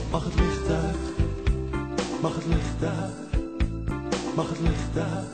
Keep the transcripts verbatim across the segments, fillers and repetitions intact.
Mag het licht uit, mag het licht uit, mag het licht uit.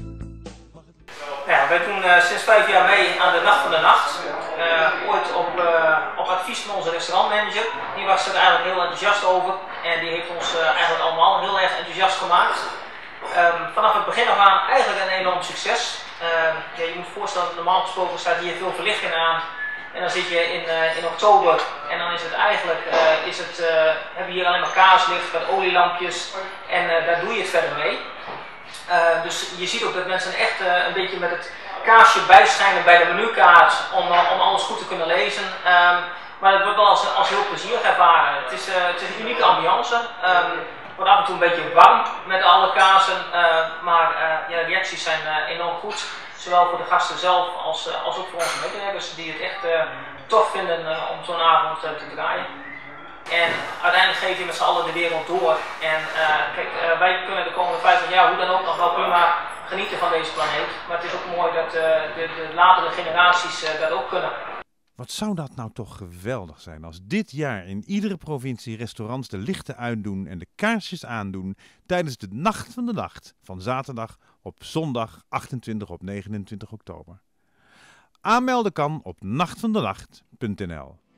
Ja, wij doen uh, sinds vijf jaar mee aan de Nacht van de Nacht. Uh, ooit op, uh, op advies van onze restaurantmanager. Die was er eigenlijk heel enthousiast over en die heeft ons uh, eigenlijk allemaal heel erg enthousiast gemaakt. Um, vanaf het begin af aan eigenlijk een enorm succes. Um, ja, je moet je voorstellen, normaal gesproken staat hier veel verlichting aan. En dan zit je in, uh, in oktober en dan is het eigenlijk, uh, is het, uh, hebben we hier alleen maar kaarslicht met olielampjes en uh, daar doe je het verder mee. Uh, dus je ziet ook dat mensen echt uh, een beetje met het kaarsje bijschijnen bij de menukaart om, uh, om alles goed te kunnen lezen. Um, maar het wordt wel als, als heel plezierig ervaren. Het is, uh, het is een unieke ambiance. Um, het wordt af en toe een beetje warm met alle kaarsen, uh, maar uh, ja, de reacties zijn uh, enorm goed. Zowel voor de gasten zelf als, uh, als ook voor onze medewerkers die het echt uh, tof vinden uh, om zo'n avond uh, te draaien. En uiteindelijk geef je met z'n allen de wereld door. En uh, kijk, uh, wij kunnen de komende vijftig jaar hoe dan ook nog wel prima genieten van deze planeet. Maar het is ook mooi dat uh, de, de latere generaties uh, dat ook kunnen. Wat zou dat nou toch geweldig zijn als dit jaar in iedere provincie restaurants de lichten uitdoen en de kaarsjes aandoen tijdens de Nacht van de Nacht van zaterdag op zondag achtentwintig op negenentwintig oktober. Aanmelden kan op nacht van de nacht punt n l.